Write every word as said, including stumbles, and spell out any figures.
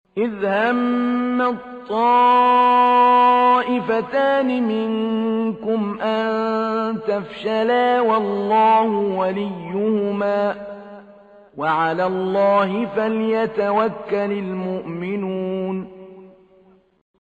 إِذْ هَمَّ الطَّائِفَتَانِ مِنكُمْ أَن تَفْشَلَا وَاللَّهُ وَلِيُّهُمَا ۗ وَعَلَى اللَّهِ فَلْيَتَوَكَّلِ الْمُؤْمِنُونَ